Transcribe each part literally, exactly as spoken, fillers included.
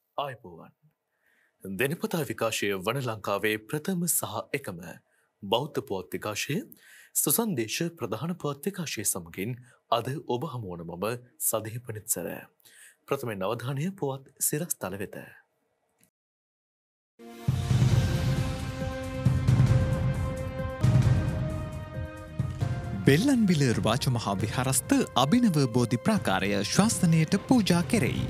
ආයුබෝවන්. දෙනපතා විකාශය වන ලංකාවේ ප්‍රථම සහ එකම බෞද්ධ පුවත් විකාශය සුසන්දේශ ප්‍රධාන පුවත් විකාශය සමගින් අද ඔබ හමුවන මම සදහිපනිත්සර. ප්‍රථමෙන් අවධානය පුවත් සිරස්තල වෙත. බෙල්ලන්විල රාජමහා විහාරස්ථ අභිනව බෝධි ප්‍රාකාරය ශාසනයට පූජා කෙරෙයි.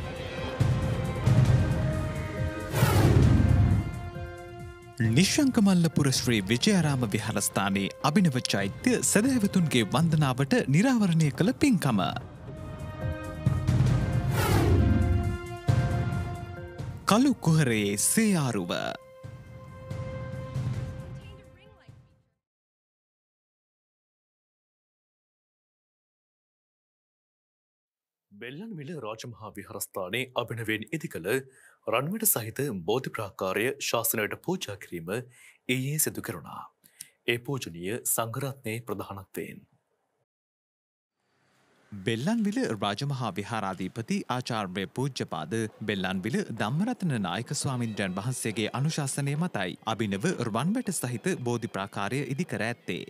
නිශ්ශංකමල්ලපුර ශ්‍රී විජයාරාම විහාරස්ථානයේ අභිනව චෛත්‍ය සැදැහැවතුන්ගේ වන්දනාවට නිරාවරණය කළ පින්කම. කළු කුහරයේ සේයාරුව බෙල්ලන්විල රාජමහා විහාරස්ථානයේ අභිනවෙන් ඉදිකළ රන්වැට සහිත බෝධි ප්‍රාකාරය ශාසනයට පූජා කිරීම ඊයේ සිදු කෙරුණා. ඒ පූජනීය සංඝරත්නයේ ප්‍රධානත්වයෙන් බෙල්ලන්විල රාජමහා විහාරාධිපති ආචාර්ය පූජ්‍යපාද බෙල්ලන්විල ධම්මරත්න නායක ස්වාමින්ද්‍රයන් වහන්සේගේ අනුශාසනය මතයි අභිනව රන්වැට සහිත බෝධි ප්‍රාකාරය ඉදිකර ඇත්තේ.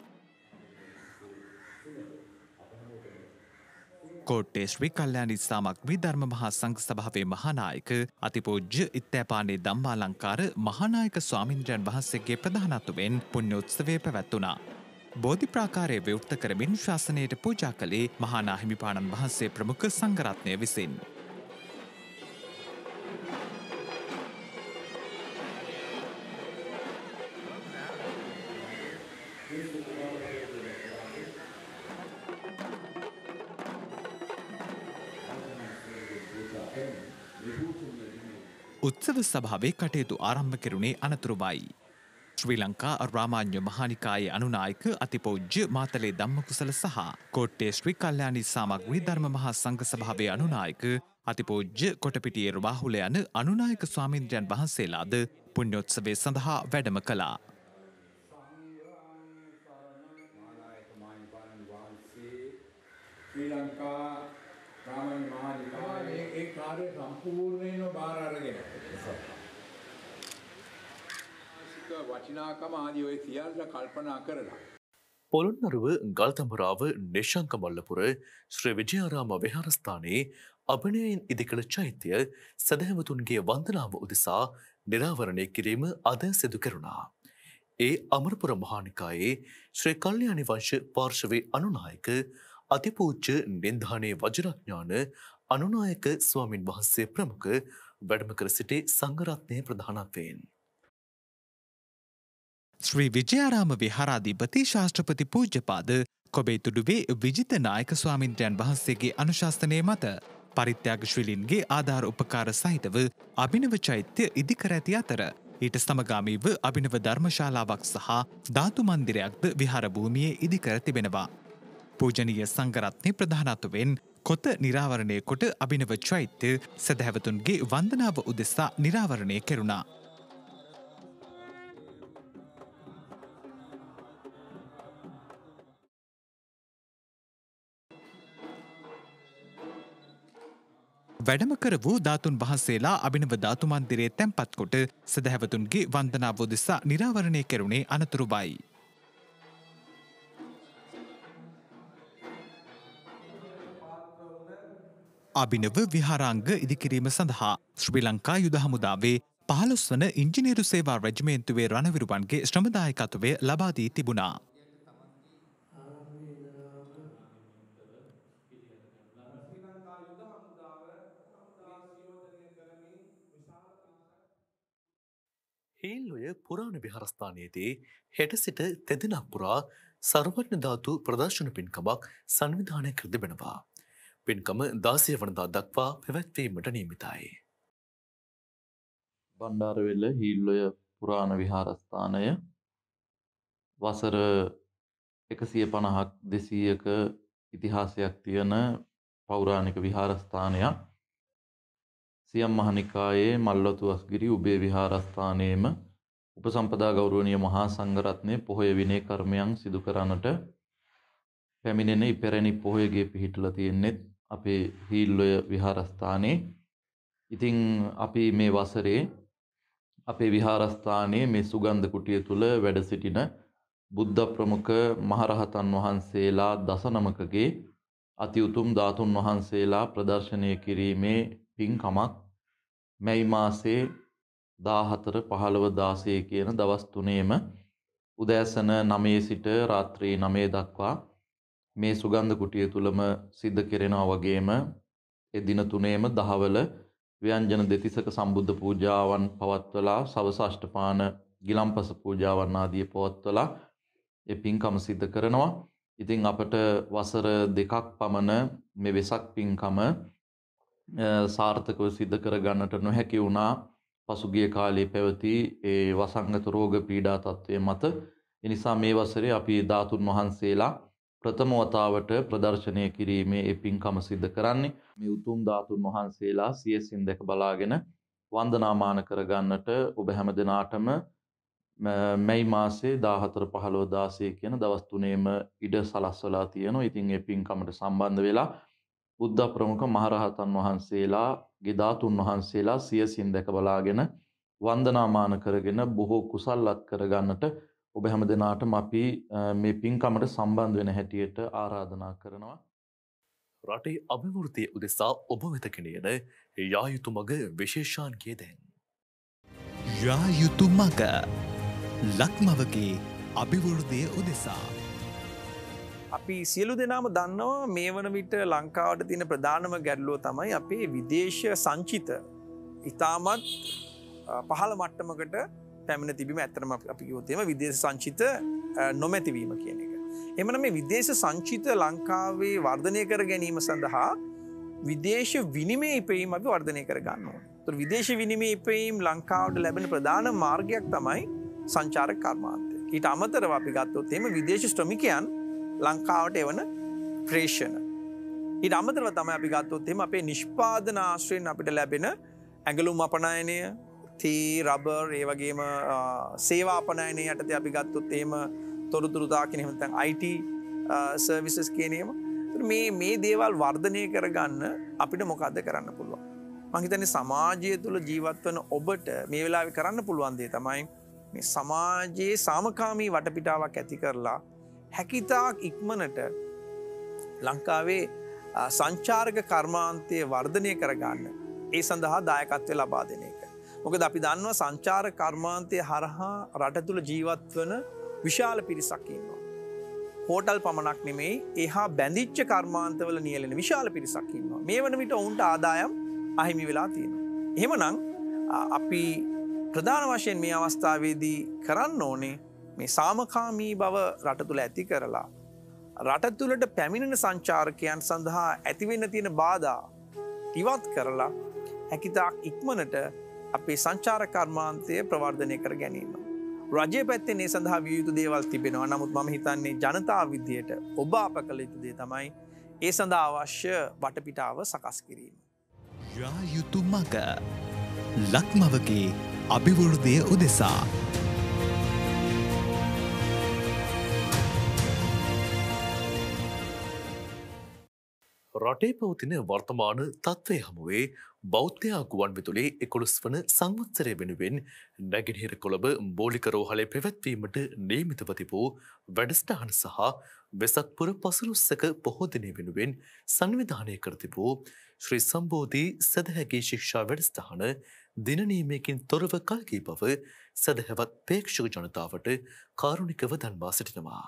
කෝට්ටේ ශ්‍රී කල්යාණි සාමග්‍රී ධර්ම මහා සංඝ සභාවේ මහානායක අතිපූජ්‍ය ඉත්තෑපානේ ධම්මාලංකාර මහානායක ස්වාමින්ද්‍රයන් වහන්සේගේ ප්‍රධානත්වයෙන් පුණ්‍යෝත්සවය පැවැත්වුණා. බෝධි ප්‍රාකාරය විවෘත කරමින් ශාසනයට පූජා කළේ මහානා හිමිපාණන් වහන්සේ ප්‍රමුඛ සංඝරත්නය විසින්. උත්සව සභාවේ කටයුතු ආරම්භ කෙරුණේ අනතුරුවයි. ශ්‍රී ලංකා රාමාන්‍ය මහානිකායේ අනුනායක අතිපූජ්‍ය මාතලේ ධම්මකුසල සහ කෝට්ටේ ශ්‍රී කල්යාණි සාමග්‍රී ධර්ම මහා සංඝ සභාවේ අනුනායක අතිපූජ්‍ය කොටපිටියේ රාහුල යන අනුනායක ස්වාමින්ද්‍රයන් වහන්සේලාද පුණ්‍යෝත්සවය සඳහා වැඩම කළා. ශ්‍රී ලංකා රාමාන්‍ය මහානිකායේ ඒ කාර්ය සම්පූර්ණයෙන්ම බාර අරගෙන වචිනාකම ආදී ඔය සියල්ල කල්පනා කරලා පොළොන්නරුව ගල්තඹරාව නිශ්ශංකමල්ලපුර ශ්‍රී විජයාරාම විහාරස්ථානයේ අභිනවයෙන් ඉදිකළ චෛත්‍ය සැදැහැවතුන්ගේ වන්දනාව උදෙසා නිරාවරණය කිරීම අද සිදු කෙරුණා. ඒ අමරපුර මහානිකායේ ශ්‍රී කල්යාණි වංශ පාර්ශවයේ අනුනායක අතිපූජ්‍ය නින්දානේ වජිරඥාන අනුනායක ස්වාමින් වහන්සේ ප්‍රමුඛ වැඩම කර සිටි සංඝරත්නයේ ප්‍රධානත්වයෙන් ශ්‍රී විජයාරාම විහාරාධිපති ශාස්ත්‍රපති පූජ්‍යපාද කොබේතුඩුවේ විජිත නායක ස්වාමින්ද්‍රයන් වහන්සේගේ අනුශාසනය මත පරිත්‍යාගශීලීන්ගේ ආධාර උපකාර සහිතව අභිනව චෛත්‍ය ඉදිකර ඇති අතර ඊට සමගාමීව අභිනව ධර්මශාලාවක් සහ ධාතු මන්දිරයක්ද විහාර භූමියේ ඉදිකර තිබෙනවා. පූජනීය සංඝරත්නයේ ප්‍රධානත්වයෙන් කොත නිරාවරණය කොට අභිනව චෛත්‍ය සැදැහැවතුන්ගේ වන්දනාව උදෙසා නිරාවරණය කෙරුණා. වැඩම කර වූ ධාතුන් වහන්සේලා අභිනව ධාතු මන්දිරයේ තැන්පත් කොට සැදැහැවතුන්ගේ වන්දනාව උදෙසා නිරාවරණය කෙරුණේ අනතුරුවයි. අභිනව විහාරාංග ඉදිකිරීම සඳහා ශ්‍රී ලංකා යුද හමුදාවේ පහළොස් වන ඉංජිනේරු සේවා රෙජිමේන්තුවේ රණවිරුවන්ගේ ශ්‍රමදායකත්වය ලබා දී තිබුණා. හේල්ලොය පුරාණ විහාරස්ථානයේදී හෙට සිට තෙදිනක් පුරා සර්වඥ ධාතු ප්‍රදර්ශන පින්කමක් සංවිධානය කර තිබෙනවා. පින්කම දාසය වනදා දක්වා පැවැත්වීමට නියමිතයි. බණ්ඩාරවෙල හීල්ලොය පුරාණ විහාරස්ථානය වසර එකසිය පණහක් දෙසීයක ඉතිහාසයක් තියෙන පෞරාණික විහාරස්ථානයක්. සියම් මහනිකායේ මල්වතු අස්ගිරි උබේ විහාරස්ථානයේම උපසම්පදා ගෞරවනීය මහා සංඝරත්නයේ පොහොය විනය කර්මයන් සිදු කරන්නට පැමිණෙන ඉපැරණි පොහොයගේ පිහිටලා තියෙන්නේ අපේ හීල්ලොය විහාරස්ථානයේ. ඉතින් අපි මේ වසරේ අපේ විහාරස්ථානයේ මේ සුගන්ධ කුටිය තුල වැඩ සිටින බුද්ධ ප්‍රමුඛ මහරහතන් වහන්සේලා දසනමකගේ අති උතුම් ධාතුන් වහන්සේලා ප්‍රදර්ශනය කිරීමේ පින්කමක් මැයි මාසයේ දාහතර පහළව දාසය කියන දවස් තුනේම උදෑසන නවය සිට රාත්‍රී නවය දක්වා මේ සුගන්ධ කුටිය තුලම සිද්ධ කෙරෙනවා වගේම ඒ දින තුනේම දහවල ව්‍යංජන දෙතිසක සම්බුද්ධ පූජාවන් පවත්වලා සවස අෂ්ටපාන ගිලම්පස පූජාවන් ආදී පවත්වලා ඒ පින්කම සිද්ධ කරනවා. ඉතින් අපට වසර දෙකක් පමණ මේ වෙසක් පින්කම සාර්ථකව සිද්ධ කර ගන්නට නොහැකි වුණා. පසුගිය කාලේ පැවති ඒ වසංගත රෝග පීඩා තත්ත්වය මත. ඒ නිසා මේ වසරේ අපි ධාතුන් වහන්සේලා ප්‍රථම වතාවට ප්‍රදර්ශනය කිරීමේ ඒ පින්කම සිද්ධ කරන්නේ. මේ උතුම් ධාතුන් වහන්සේලා සියසින් දැක බලාගෙන වන්දනාමාන කරගන්නට ඔබ හැම දිනාටම මැයි මාසයේ දාහතර පහළව දාසය කියන දවස් තුනේම ඉඩ සලස්වලා තියෙනවා. ඉතින් ඒ පින්කමට සම්බන්ධ වෙලා බුද්ධ ප්‍රමුඛ මහරහතන් වහන්සේලාගේ ධාතුන් වහන්සේලා සියසින් දැක බලාගෙන වන්දනාමාන කරගෙන බොහෝ කුසල්වත් කරගන්නට ඔබ හැම දිනාටම අපි මේ පින්කමට සම්බන්ධ වෙන හැටියට ආරාධනා කරනවා. රටේ අභිවෘද්ධිය උදෙසා ඔබ වෙත ගෙනියන යා යුතු මග විශේෂාන්ගේ දැන්. යා යුතු මග ලක්මවගේ අභිවෘද්ධිය උදෙසා. අපි සියලු දෙනාම දන්නවා මේ වන විට ලංකාවට තියෙන ප්‍රධානම ගැටලුව තමයි අපේ විදේශ සංචිත ඉතාමත් පහළ මට්ටමකට පැමිණ තිබීම. ඇත්තටම අපි කිව්වොත් එහෙම විදේශ සංචිත නොමැතිවීම කියන එක. එමනම් මේ විදේශ සංචිත ලංකාවේ වර්ධනය කර ගැනීම සඳහා විදේශ විනිමය ඉපයීම අපි වර්ධනය කර ගන්න ඕනේ. ඒතර විදේශ විනිමය ඉපයීම ලංකාවට ලැබෙන ප්‍රධාන මාර්ගයක් තමයි සංචාරක කර්මාන්තය. ඊට අමතරව අපි ගත්තොත් එහෙම විදේශ ශ්‍රමිකයන් ලංකාවට එවන ප්‍රේෂණ. ඊට අමතරව තමයි අපි ගත්තොත් එහෙම අපේ නිෂ්පාදන ආශ්‍රයෙන් අපිට ලැබෙන ඇඟලුම් අපනයනය, තී, රබර්, ඒ වගේම සේවා අපනයනය යටතේ අපි ගත්තොත් එහෙම තොරතුරු තාක්ෂණ එහෙම නැත්නම් I T සර්විසස් කියන ඒවා. මේ මේ දේවල් වර්ධනය කරගන්න අපිට මොකද්ද කරන්න පුළුවන්? මම හිතන්නේ සමාජය තුළ ජීවත් වෙන ඔබට මේ වෙලාවේ කරන්න පුළුවන් දේ තමයි මේ සමාජයේ සාමකාමී වටපිටාවක් ඇති කරලා හැකිතාක් ඉක්මනට ලංකාවේ සංචාරක කර්මාන්තය වර්ධනය කරගන්න ඒ සඳහා දායකත්වය ලබා දෙන එක. මොකද අපි දන්නවා සංචාරක කර්මාන්තය හරහා රට තුළ ජීවත් වන විශාල පිරිසක් ඉන්නවා. හෝටල් පමණක් නෙමෙයි එහා බැඳිච්ච කර්මාන්තවල නියැලෙන විශාල පිරිසක් ඉන්නවා. මේ වන විට ඔවුන්ට ආදායම් අහිමි වෙලා තියෙනවා. එහෙමනම් අපි ප්‍රධාන වශයෙන් මේ අවස්ථාවේදී කරන්න ඕනේ මේ සාමකාමී බව රට තුළ ඇති කරලා රට තුළට පැමිණෙන සංචාරකයන් සඳහා ඇතිවෙන්න තියෙන බාධා ඉවත් කරලා හැකිතාක් ඉක්මනට අපේ සංචාර කර්මාන්තය ප්‍රවර්ධනය කර ගැනීම. රජය පැත්තෙන් ඒ සඳහා විය යුතු දේවල් තිබෙනවා. නමුත් මම හිතන්නේ ජනතාව විදියට ඔබ අප කළ යුතු දේ තමයි ඒ සඳහා අවශ්‍ය වටපිටාව සකස් කිරීම. යා යුතු මග ලක්මවගේ අභිවෘද්ධිය උදෙසා. රටේ පවතින වර්තමාන තත්ත්වය හමුවේ බෞද්ධයා ගුවන් විදුලි එකොළොස් වන සංවත්සරය වෙනුවෙන් නැගෙනහිර කොළඹ මූලික රෝහලේ පැවැත්වීමට නියමිතව තිබූ වැඩසටහන සහ වෙසක් පුර පසළොස්වක පොහෝ දිනය වෙනුවෙන් සංවිධානය කර තිබූ ශ්‍රී සම්බෝධි සදහැගේ ශික්ෂා වැඩසටහන දින නියමයකින් තොරව කල්ගී බව සදහැවත් ප්‍රේක්ෂක ජනතාවට කාරුණිකව දන්වා සිටිනවා.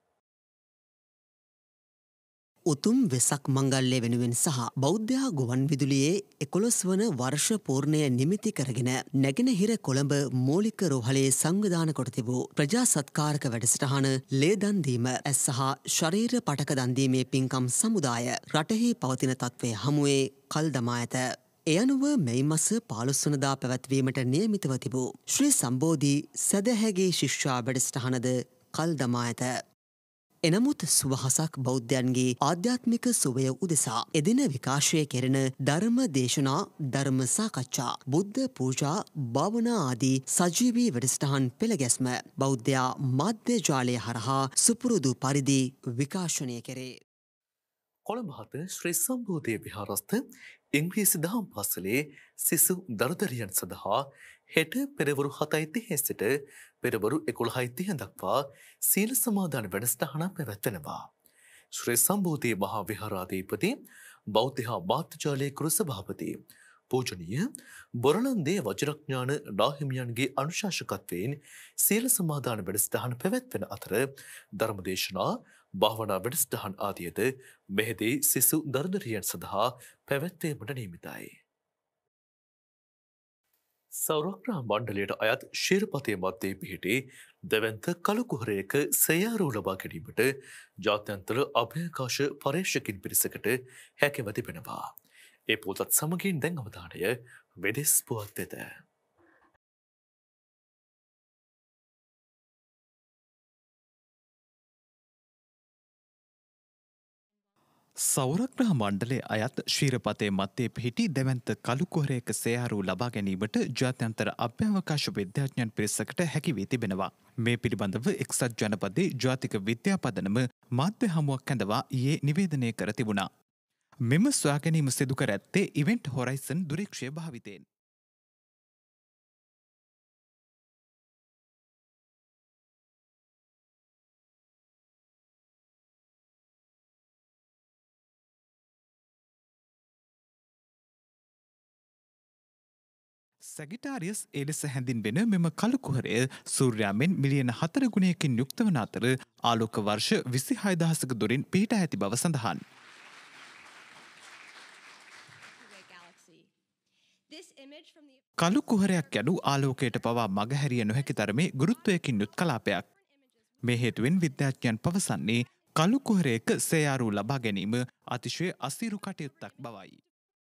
උතුම් වෙසක් මංගල්‍ය වෙනුවෙන් සහ බෞද්ධයා ගුවන් විදුලියේ එකොළොස් වන වර්ෂ පූර්ණය නිමිති කරගෙන නැගෙනහිර කොළඹ මූලික රෝහලේ සංවිධාන කොට තිබූ ප්‍රජා සත්කාරක වැඩසටහන ලේ දන් දීම ඇස් සහ ශරීර පටක දන් දීමේ පින්කම් සමුදාය රටෙහි පවතින තත්ත්වය හමුවේ කල් දමා ඇත. එය අනුව මැයි මස පහළොස් වනදා පැවැත්වීමට නියමිතව තිබූ ශ්‍රී සම්බෝධි සදහැගේ ශිෂ්‍යා වැඩසටහනද කල් දමා ඇත. එනමුත් සුවහසක් බෞද්ධයන්ගේ ආධ්‍යාත්මික සුවය උදෙසා එදින විකාශය කෙරෙන ධර්ම දේශනා, ධර්ම සාකච්ඡා, බුද්ධ පූජා, භාවනා ආදී සජීවී වැඩසටහන් පෙළගැස්ම බෞද්ධයා මාධ්‍ය ජාලය හරහා සුපුරුදු පරිදි විකාශනය කෙරේ. කොළඹ හත ශ්‍රී සම්බෝධි විහාරස්ථ ඉංග්‍රීසි දහම් පාසලේ සිසු දරුදරියන් සඳහා හෙට පෙරවරු හතයි තිහේ සිට පෙරවරු එකොළහයි තිහ දක්වා සීල සමාදාන වැඩසටහනක් පැවැත්වෙනවා. ශ්‍රී සම්බෝධි මහා විහාරාධිපති බෞද්ධ හා මාධ්‍යාලයේ කෘ සභාපති පූජනීය බොරණන්දේ වජිරඥාන නාහිමියන්ගේ අනුශාසකත්වයෙන් සීල සමාදාන වැඩසටහන පැවැත්වෙන අතර ධර්මදේශනා භාවනා වැඩසටහන් ආදියද මෙහිදී සිසු දරුදරියන් සඳහා පැවැත්වීමට නියමිතයි. සෞරග්‍රහ මණ්ඩලයට අයත් ශීරපතේ මැද්දේ පිහිටි දෙවන්ත කළුකුහරයක සෙයාරු ලබා ගැනීමට ජාත්‍යන්තර අභයාවකාශ පර්යේෂකින් පිරිසකට හැකියාව තිබෙනවා. ඒ පොතත් සමගින් දැන් අවධානය වෙදෙස් පුවත් වෙත. සෞරග්‍රහ මණ්ඩලයේ අයත් ශීරපතේ මැත්තේ පිහිටි දෙවන්ත කළුකුහරයක සෙයාරු ලබා ගැනීමට ජාත්‍යන්තර අභ්‍යවකාශ විද්‍යාඥයන් පිරිසකට හැකි වී තිබෙනවා. මේ පිළිබඳව එක්සත් ජනපදයේ ජාතික විද්‍යා පදනම මාධ්‍ය හමුවක් කැඳවා ඊයේ නිවේදනය කර තිබුණා. මෙම සොයා ගැනීම සිදු කර ඇත්තේ ඉවෙන්ට් හොරයිසන් දුරේක්ෂය භාවිතයෙන්. සැගිටාරියස් එලෙස හැඳින්වෙන මෙම කළුකුහරය සූර්යාමෙන් මිලියන හතර ගුණයකින් යුක්ත වන අතර ආලෝක වර්ෂ විසිහය දහසක දුරින් පිහිටා ඇති බව සඳහන්. කළුකුහරයක් යනු ආලෝකයට පවා මගහැරිය නොහැකි තරමේ ගුරුත්වයකින් යුත් කලාපයක්. මේ හේතුවෙන් විද්‍යාඥයන් පවසන්නේ කළුකුහරයක සෙයාරු ලබා ගැනීම අතිශය අසීරු කටයුත්තක් බවයි.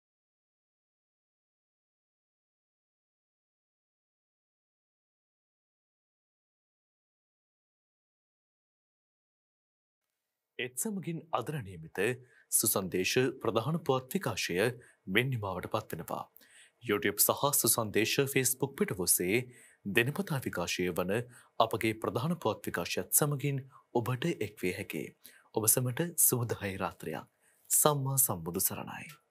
එත් සමගින් අදර නියමිත සුසන්දේශ ප්‍රධාන පුවත් විකාශය මෙන්නිමාවට පත්වෙනවා. YouTube සහ සුසන්දේශ Facebook පිටුවසේ දෙනපතා විකාශය වන අපගේ ප්‍රධාන පුවත් විකාශයත් සමගින් ඔබට එක්විය හැකි. ඔබ සැමට සුබදායි රාත්‍රියක්. සම්මා සම්බුදු සරණයි.